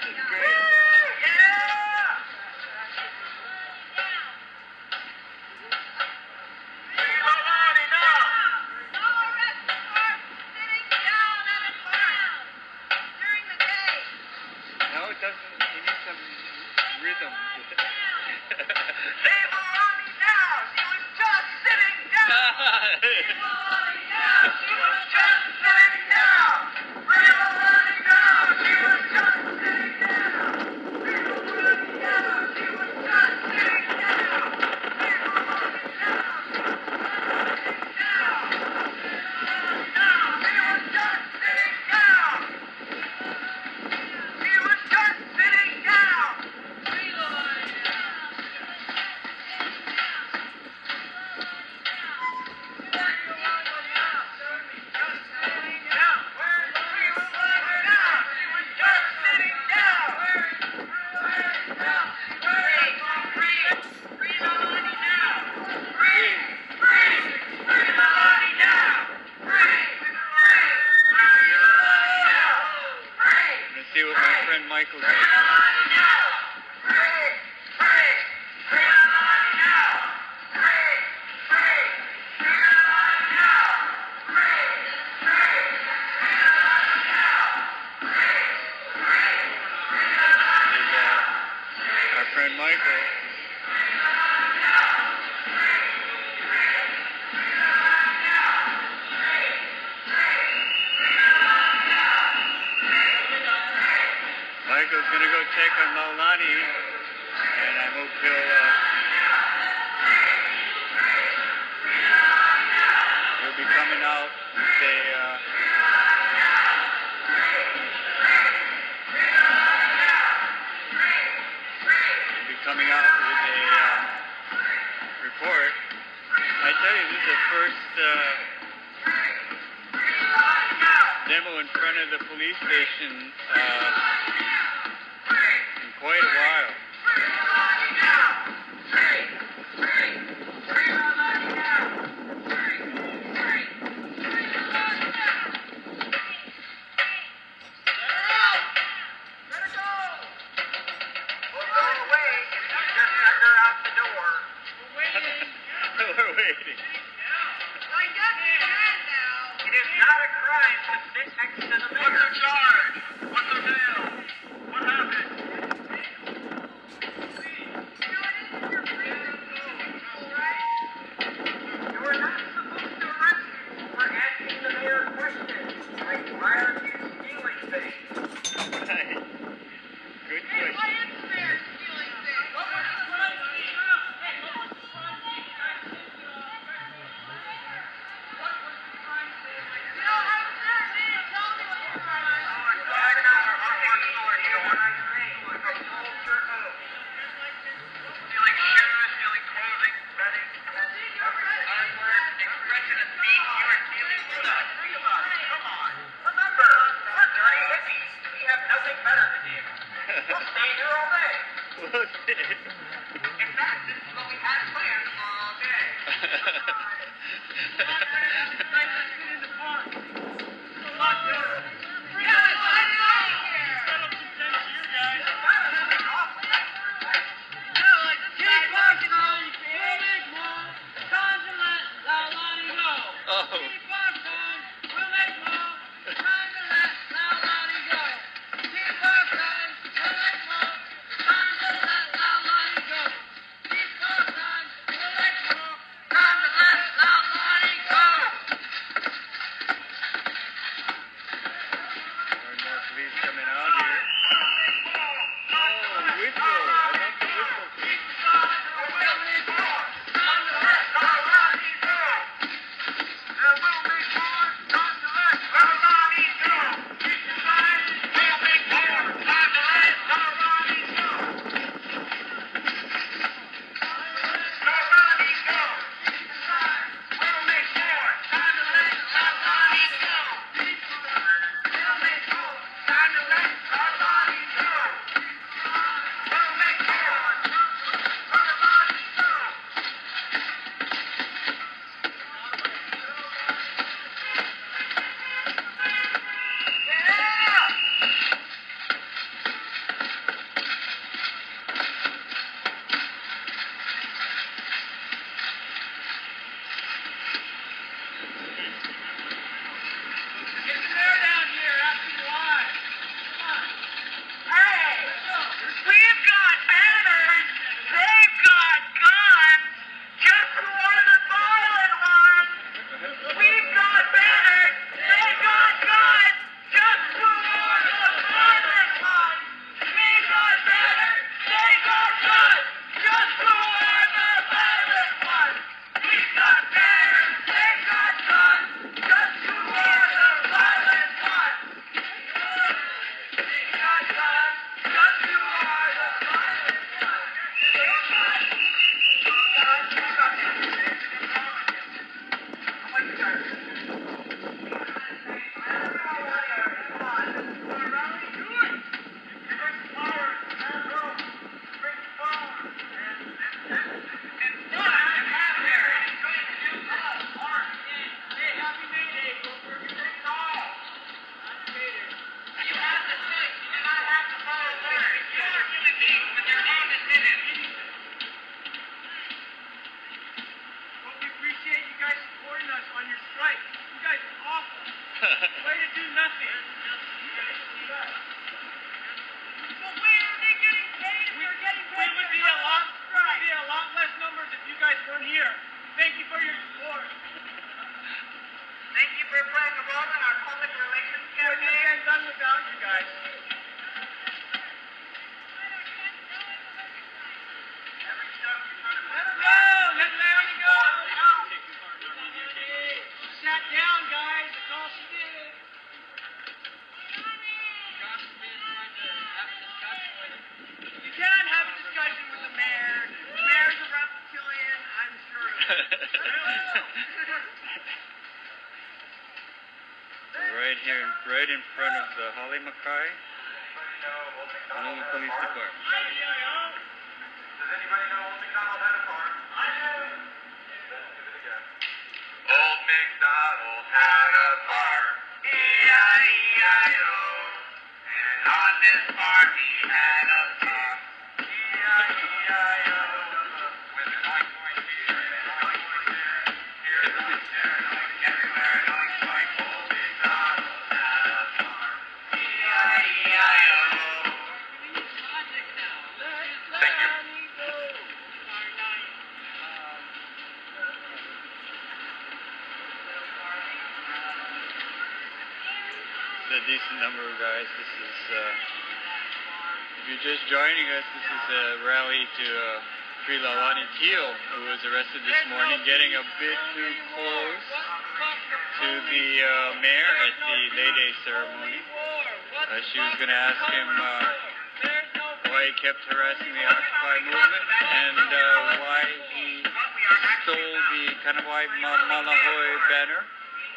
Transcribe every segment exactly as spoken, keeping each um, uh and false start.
is great. No, it doesn't. You need some rhythm with it. Leave Alani now! She was just sitting down! Leave Alani now! She was just sitting down! Leave Alani now! She was just sitting down! Leave Alani now! She was just sitting down! Leave Alani now! She was just sitting down! Now she was just sitting down! She was just sitting down! Leave Alani now! Let's see what my friend Michael does. Our friend Michael. Michael's gonna go check on Leilani, and I hope he'll uh, he'll be coming out with a uh, he'll be coming out with a um, report. I tell you, this is the first uh, demo in front of the police station uh, in quite a while. We're waiting. It is not a crime to sit next to the mayor. What's the charge? What's the bail? What happened? You are not supposed to arrest people for asking the mayor questions. Like, why are you stealing things? Right. Good Hey, why question. is the mayor stealing things? What was the crime scene? Hey, what was the crime scene? What was the crime scene? You don't have to tell me. Tell me what the crime scene was. Oh, it's not another hard story. You don't want to say. Like a soldier oath. Stealing shoes, stealing clothing, bedding, artwork, expression of speech. You are stealing stuff. Think about it. Come on. Remember, we're dirty hippies. We have nothing better to do. We'll stay here all day. We'll see. In fact, this is what we had planned all day. Oh. here, in, right in front of the Holly Mackay Honolulu Police Department. Does anybody know Old MacDonald had a farm? I do. Old MacDonald had a farm, E I E I O. And on this farm he had a farm, E I E I O. With an oink oink here and an oink oink there, here and oink there and oink everywhere and oink oink. Old MacDonald had a farm, E I E I O. Thank you. A decent number of guys. This is, uh, if you're just joining us, this is a rally to uh, Free Laulani Teal, who was arrested this morning, getting a bit too close to the uh, mayor at the Lay Day ceremony. Uh, she was going to ask him uh, why he kept harassing the Occupy movement and uh, why he stole the Kanawai Malahoy banner.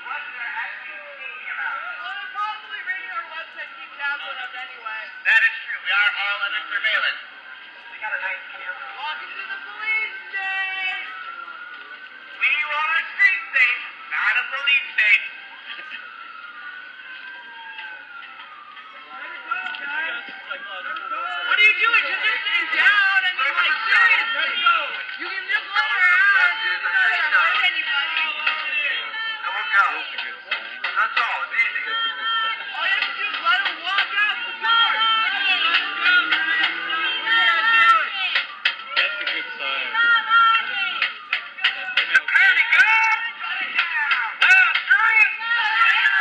That is true. We are all under surveillance. We got a nice camera. Welcome to the police state. We want a street state, not a police state. What are you doing? You're just sitting down and you're like, seriously. You can just look around. You're not going to hurt anybody. And we'll go. That's all. It's easy. All you have to do is let him walk out the door. That's a good sign. Ready, go! Well, three.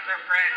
their friends.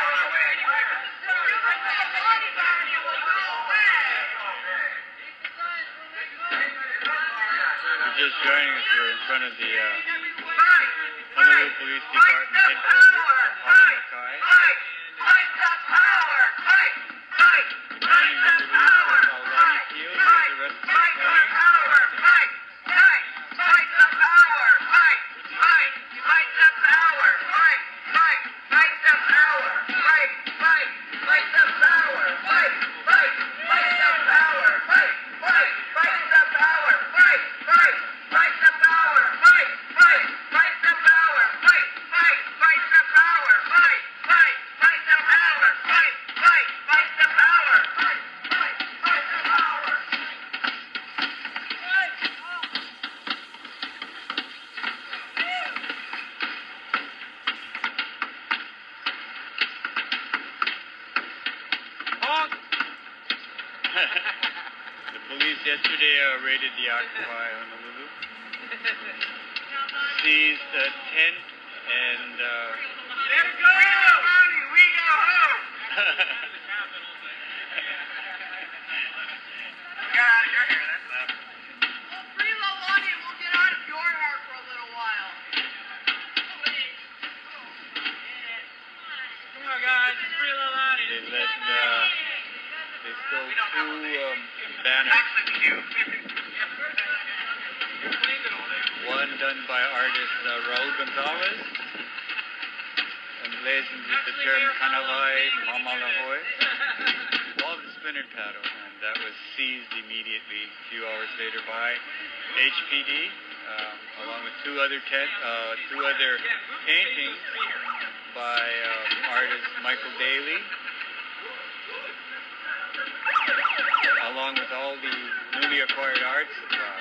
You're just joining us. We're in front of the uh, Honolulu Police Department headquarters at Holly Mackay. Fight the power! Fight! Fight! Fight the power! Laulani Teal, who was arrested this Fight the morning. power! Fight! Fight! Fight the power! Fight! Fight! Fight the power! Fight! Fight! Fight the power! Fight! Fight! Fight the power! Fight! Fight! Fight the power! Fight! Fight! Fight the power! Fight! Fight! Fight the power! Fight! Fight! Fight the power! Fight! Fight! Fight the power! Fight! Fight! Fight the power! Fight! Fight! Fight the power! Fight! Fight! Fight the power! Honk! The police yesterday uh, raided the Occupy Honolulu, seized a tent, and uh, Let's go! Money, we go home! We got out of your hair, that's enough. Well, free Laulani, we'll get out of your hair for a little while. come on, guys, it's free Laulani. They let uh, they stole two um, banners. Actually, we do. One done by artist uh, Raul Gonzalez, emblazoned with the term Kanawai Mamalahoy, all the splintered paddle, and that was seized immediately a few hours later by H P D, um, along with two other tent, uh, two other paintings by um, artist Michael Daly, along with all the newly acquired art supplies.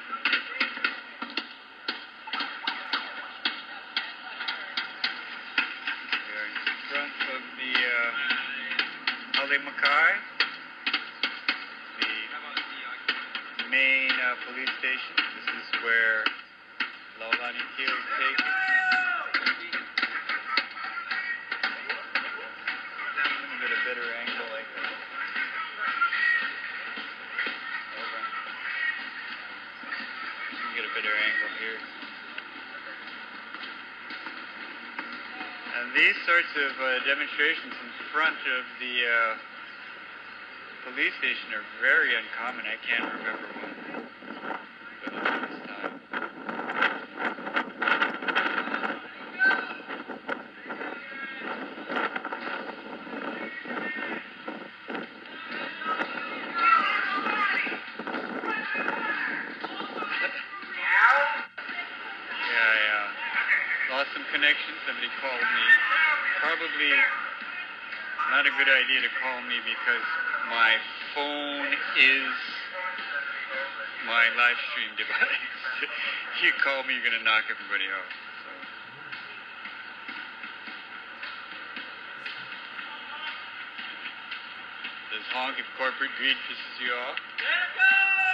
Front of the uh, Holly Mackay, the main uh, police station. This is where Laulani Teal is taken. Let me get a better angle like that. Over. Let me get a better angle here. And these sorts of uh, demonstrations in front of the uh, police station are very uncommon. I can't remember one. But it's this time. Yeah, yeah. Lost some connection. Somebody called me. Probably not a good idea to call me because my phone is my live stream device. If you call me, you're going to knock everybody off. So. Does honk if corporate greed pisses you off? Let's go!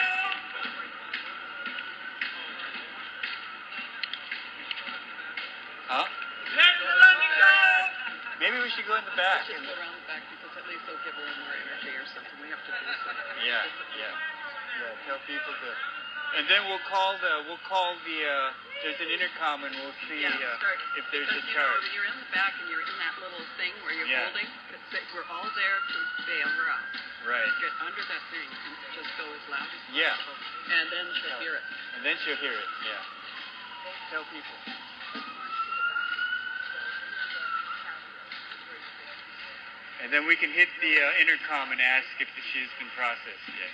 Huh? Let Laulani go! Maybe we should go in the back. Just go around the back because at least they'll give her more energy or something. We have to do something. Yeah, yeah, yeah. Tell people to, and then we'll call the we'll call the. Uh, there's an intercom and we'll see Yeah, uh, start. if there's a Because, you know, charge. when you're in the back and you're in that little thing where you're Yeah. holding, it's that we're all there to bail her out. Right. Get under that thing and just go as loud as Yeah. possible. And then she'll hear it. And then she'll hear it. Yeah. Tell people. And then we can hit the uh, intercom and ask if the she's been processed yet.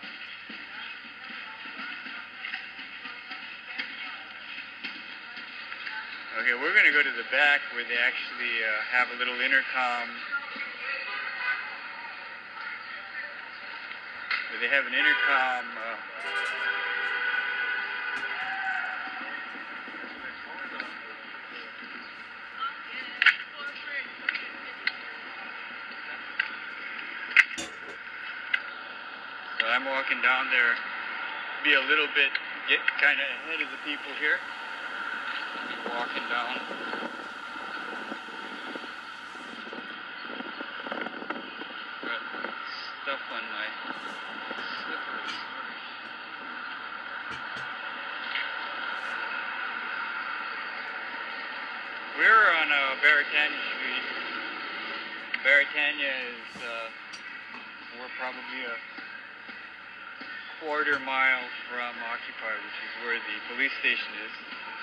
Okay, we're going to go to the back where they actually uh, have a little intercom. Where they have an intercom. Uh, so I'm walking down there, be a little bit, get kind of ahead of the people here. Walking down. We're on uh, Beretania Street. Beretania is, uh, we're probably a quarter mile from Occupy, which is where the police station is.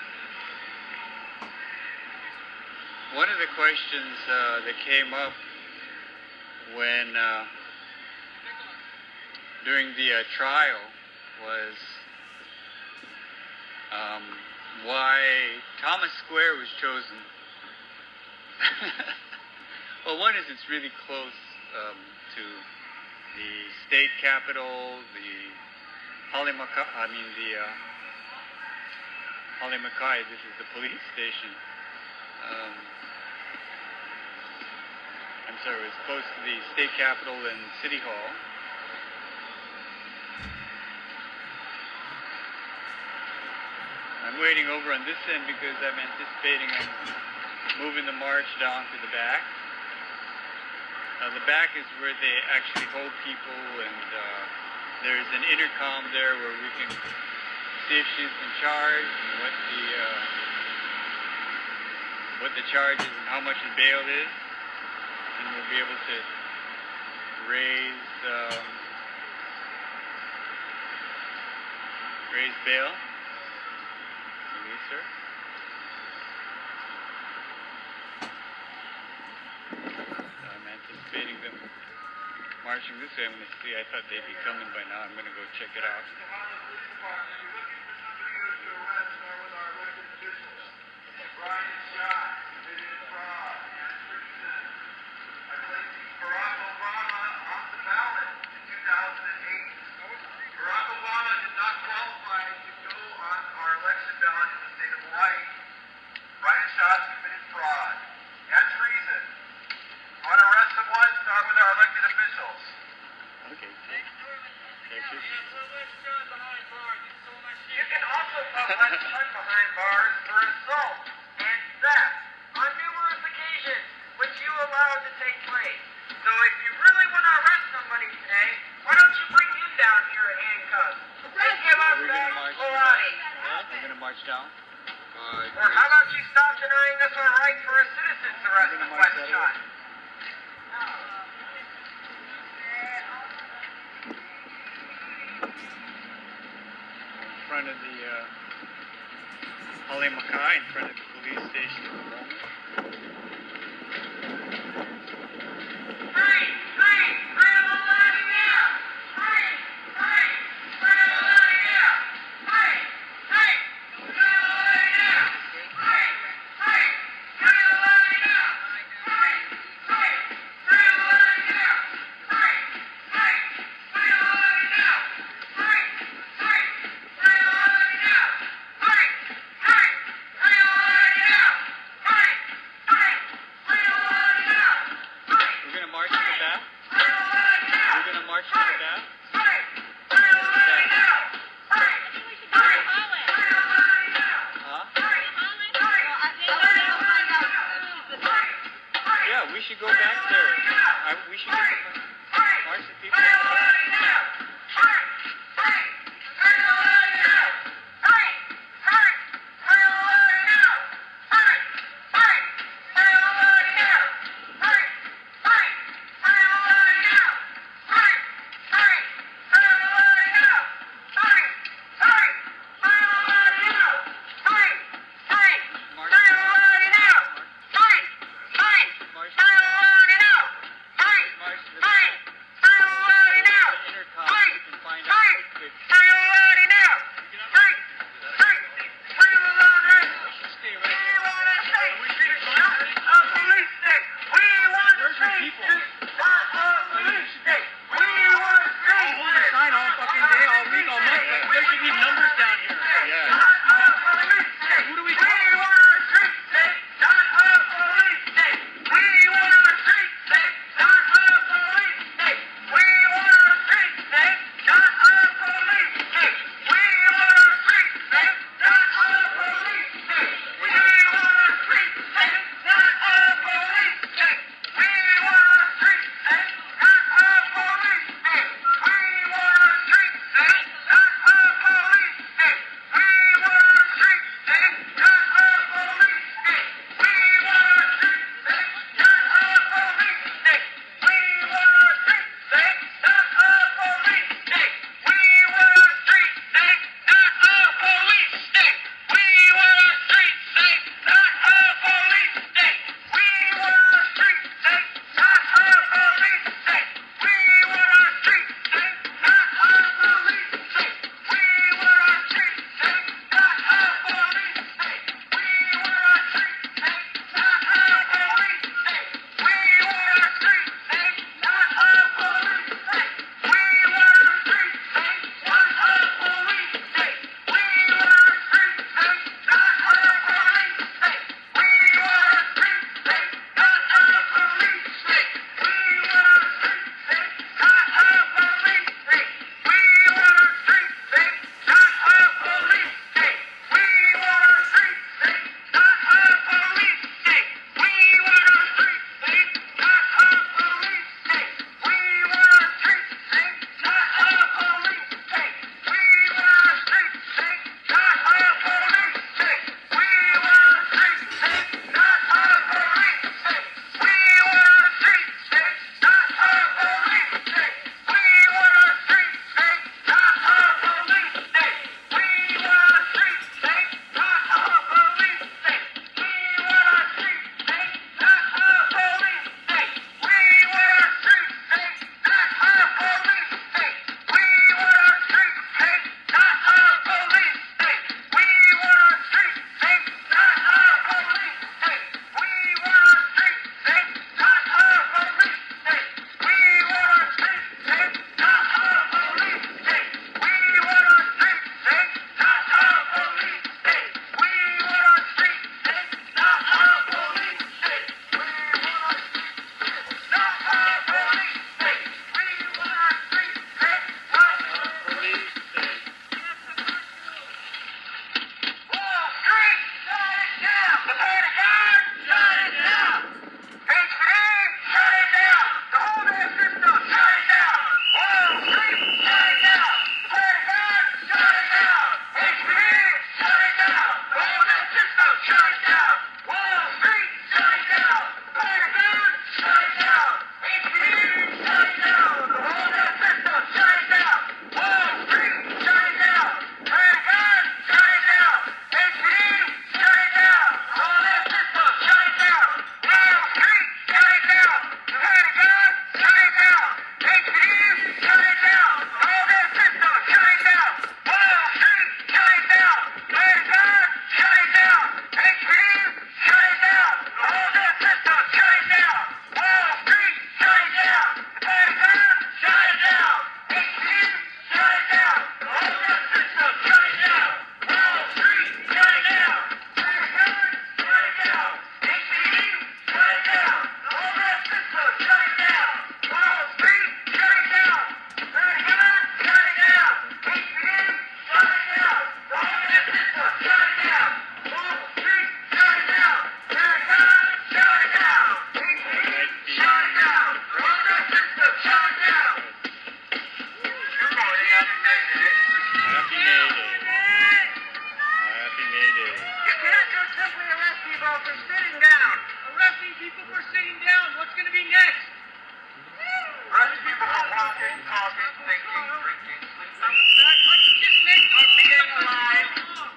One of the questions uh, that came up when uh, during the uh, trial was um, why Thomas Square was chosen. Well, one is it's really close um, to the state capitol, the Halimakai, I mean the uh, Halimakai, this is the police station. Um, I'm sorry, it's close to the state capitol and City Hall. I'm waiting over on this end because I'm anticipating I'm moving the march down to the back. Now the back is where they actually hold people, and uh, there's an intercom there where we can see if she's been charged and what the uh, what the charge is and how much the bail is, and we'll be able to raise um, raise bail. Release her. I'm anticipating them marching this way. I'm going to see. I thought they'd be coming by now. I'm going to go check it out. Brian Scott committed fraud and treason by placing Barack Obama on the ballot in two thousand eight. Barack Obama did not qualify to go on our election ballot in the state of Hawaii. Brian Scott committed fraud and treason. Want to arrest someone? Start with our elected officials. Okay. Thank you. You can also put less time behind bars for assault and theft on numerous occasions, which you allowed to take place. So if you really want to arrest somebody today, why don't you bring him down here in handcuffs? And give us We're back going to march Hawaii. down. We're going to march down. Uh, Or how about you stop denying us our right for a citizen's arrest We're in gonna march West that Shot? in front of the uh, Halimakai, in front of the police station at the moment. Free! Free! Free Latvia! Free! Free! Free Latvia! Free! Free! Free Latvia! Free! Free! Free Latvia! Free! Free! Free Latvia! Free! Free! Free Latvia! Free! Free! Free Latvia! Free! Free! Free Latvia! Free! Free! Free Latvia! Free! We're going to march to the back. Free Latvia! We're going to march to the back. Free! Free Latvia! Free! Free! Free Latvia! Huh? Free! Yeah, we should go back there. I, we should get the, march the people in the back. March to the back. The intercom. for sitting down. Arresting people for sitting down. What's going to be next? Arresting people for walking, talking, thinking, drinking, sleeping, Let's just make or them being alive.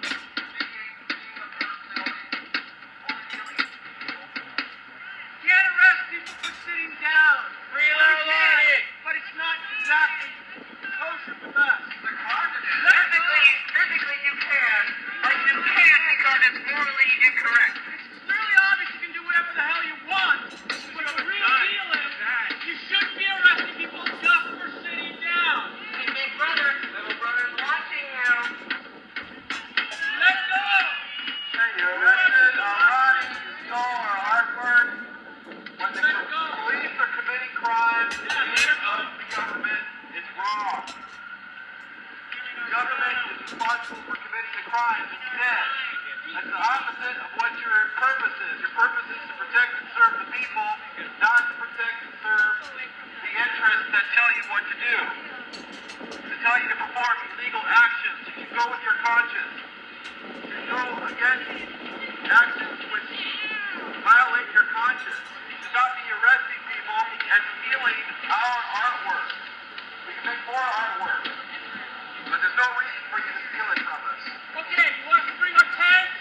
Can't arrest people for sitting down. Free Well, you Lolani. can, but it's not exactly kosher with us. Physically, physically you can, but you can't because it's morally incorrect. It's really obvious you can do whatever the hell you want, but the real deal is you shouldn't be arresting people just for sitting down. Big brother, little brother's watching you. Let go. You're arrested or running, you stole or artwork. When the Let go. police are committing crimes in Yeah, the let name go. of the government, it's wrong. The government is responsible for committing the crimes instead. That's the opposite of what your purpose is. Your purpose is to protect and serve the people, not to protect and serve the interests that tell you what to do. To tell you to perform illegal actions. You can go with your conscience. You can go against actions which violate your conscience. You should not be arresting people and stealing our artwork. We can make more artwork. But there's no reason for you to steal it from us. Okay, you want us to bring our tents?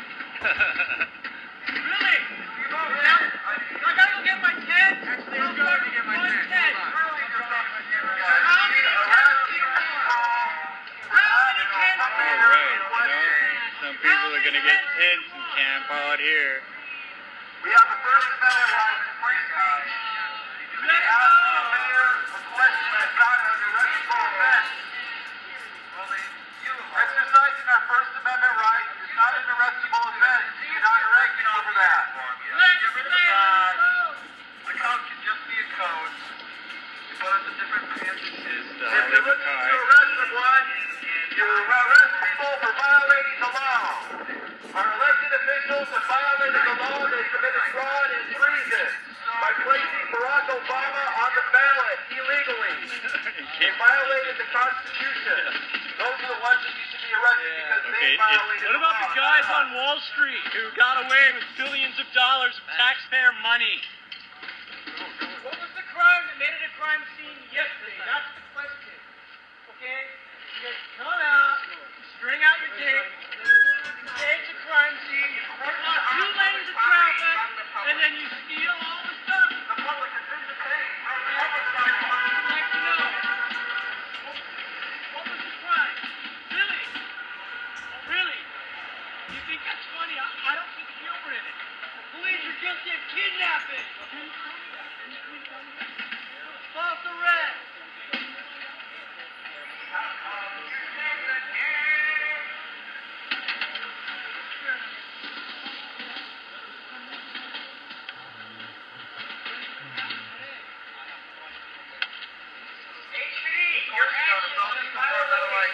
Really? I gotta go get my tent. Actually, I'm going to get my tent. tent. Hold on. Really, you're talking to you guys. How many Arrest tents do you people. want? How many tents do you All want? right, you know, some people are gonna get tents and camp out here. We have a First Amendment right to free speech. We Let ask go. the mayor a question that's not an arrestable offense. Exercising our First Amendment right is not an arrestable offense. You cannot arrest me over that. Let Get rid of the badge. The code can just be a code. You put on the different pants. This is the If you're Holly looking to Mackay. arrest someone, you arrest people for violating the law. Our elected officials have violated the law. They committed fraud and treason by placing Barack Obama on the ballot illegally. They violated the Constitution. Those are the ones that you should be arrested Yeah, because okay, they it- violated What about the the law. guys on Wall Street who got away with billions of dollars of taxpayer money? What was the crime that made it a crime scene yesterday? That's the question. Okay? You guys come out, string out your tape, stage a crime scene, put on two lanes of traffic, and then you steal all the stuff. The public has been detained. I'd like to know. What was the crime? Really? Oh, really? You think that's funny? I, I don't see the humor in it. The police are guilty of kidnapping. False arrest. Your actions violate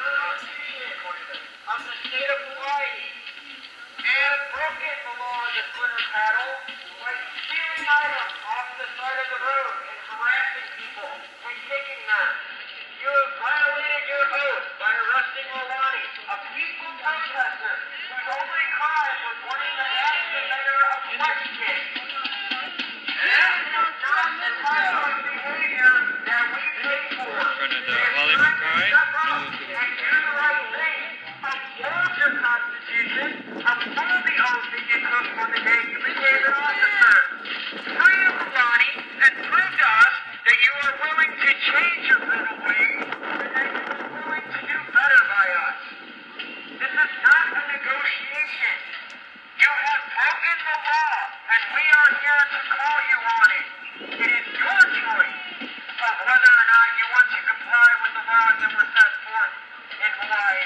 of the state of Hawaii and broken the laws of Glitter Paddle by stealing items off the side of the road and harassing people and kicking them. You have violated your oath by arresting Lolani, a peaceful protester whose only crime was wanting to ask the mayor a question. That is not the type of behavior that we pay for. In front of the Holly Mackay. And do the right thing. Uphold your Constitution. Uphold the oath that you took on the day you became an officer. Free Lolani and prove to us that you are willing to change your brutal ways and that you are willing to do better by us. This is not a negotiation. You have broken the law, and we are here to call you on it. It is your choice of whether or not you want to comply with the laws that were set forth in Hawaii.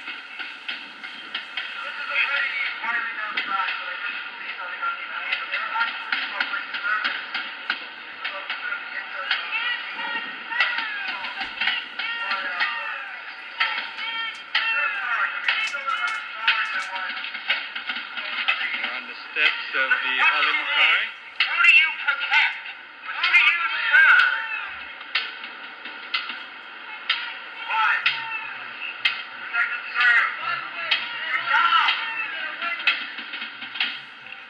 This is a pretty widely known fact, but I didn't believe something on the internet. But they're actually public servants. We're on the steps of the Holly Mackay. Who do you protect? Who do you serve? Why? Protect and serve. Good job.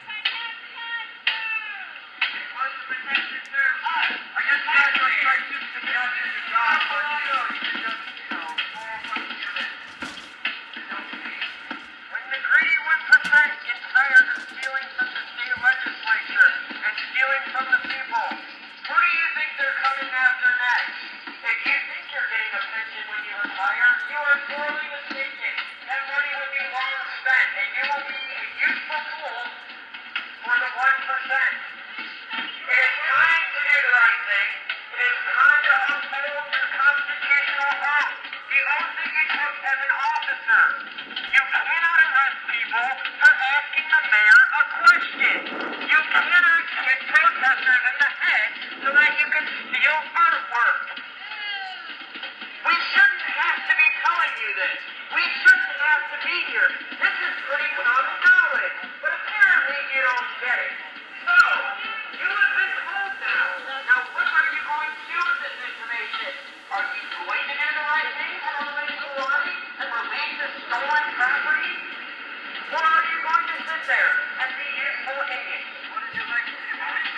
don't get it. So, you have been told now. Now, what are you going to do with this information? Are you going to do the right thing and release the money and release the stolen property? Or are you going to sit there and be useful idiots? What did you like to do?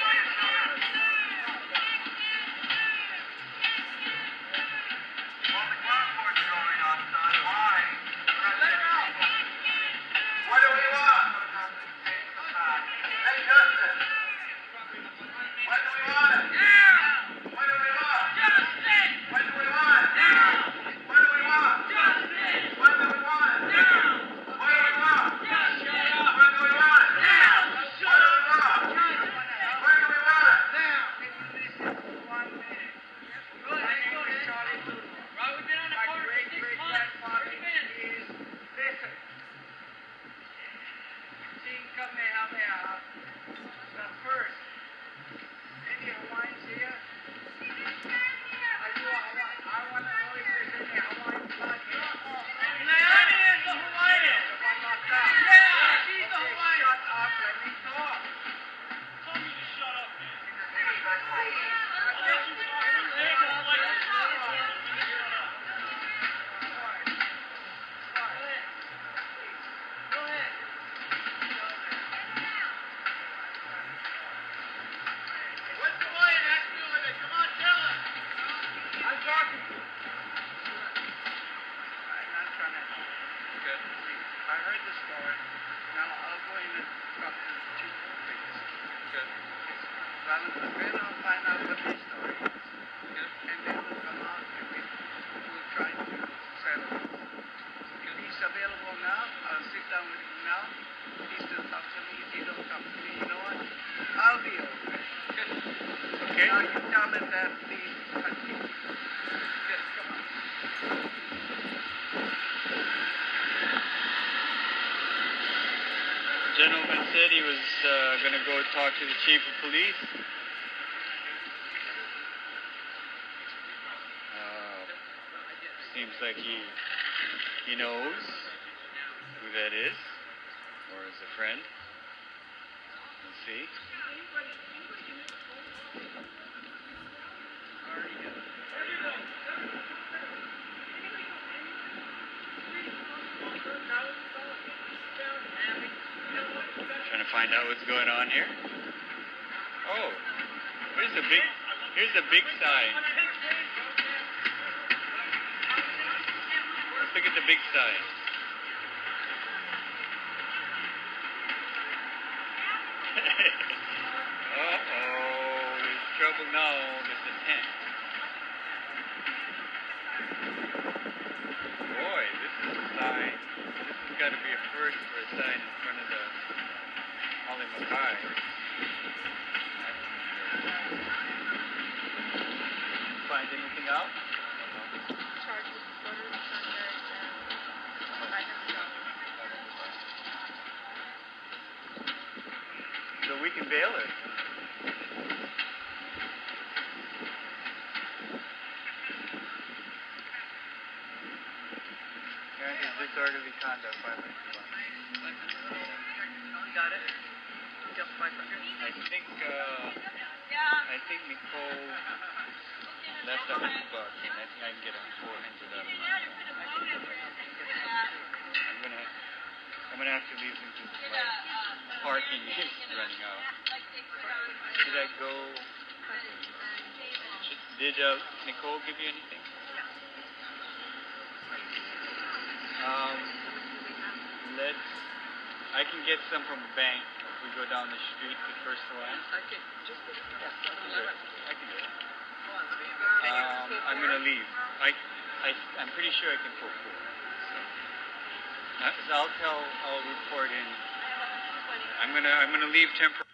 Well, the passport's going on, son. Why? What do we want? Hey, Justin. What do we want? What do we want? What do we want? What do we want? What do we want? What do we want? What do we want? What do we want? What do we want? Where do we want it? My great great grandfather is listen. Seeing Kamehameha, the first. Any Hawaiians here? Are you a Hawaiian? I want to know if there's any Hawaiian blood here. Naomi is the Hawaiian. The one locked out. Yeah, she's the Okay, Hawaiian. shut up. Let me talk. Tell me to shut up, man. What's Hawaiian have to do with it? Come on, tell us. I'm talking to you. I'm not trying to. Good. I heard the story. Now I'll go in and talk to the chief of police. Good. Well, then I'll find out what the story is. And then we'll come out and we will try to settle it. If he's available now, I'll sit down with him now. If he still talks to me, if he don't talk to me, you know what? I'll be okay. Okay. Now you tell him that please continue. Just come on. Gentleman said he was uh, going to go talk to the chief of police. Uh, seems like he he knows who that is, or is a friend. Let's see. Trying to find out what's going on here. Oh, here's a big, here's a big sign. Let's look at the big sign. Uh-oh, there's trouble now. There's a tent. Boy, this is a sign. This has got to be a first for a sign in front of the Holly Mackay. Find anything out? Charged with disorder of conduct and five hundred dollars. So we can bail her. Granted disorderly conduct, five hundred bucks. Got it. Just five hundred. I think, uh, I think Nicole left a hundred bucks, and I think I can get a four hundred out of it. I'm gonna, I'm gonna have to leave him because my parking is running out. Did I go? Should, did uh, Nicole give you anything? Um, let's. I can get some from a bank. If we go down the street, the first one. Okay, just put it on Yeah, seven sure. eleven. I can do it. Um, I'm gonna leave. I, I, I'm pretty sure I can pull four. So, uh, so I'll tell. I'll report in. I'm gonna. I'm gonna leave temporarily.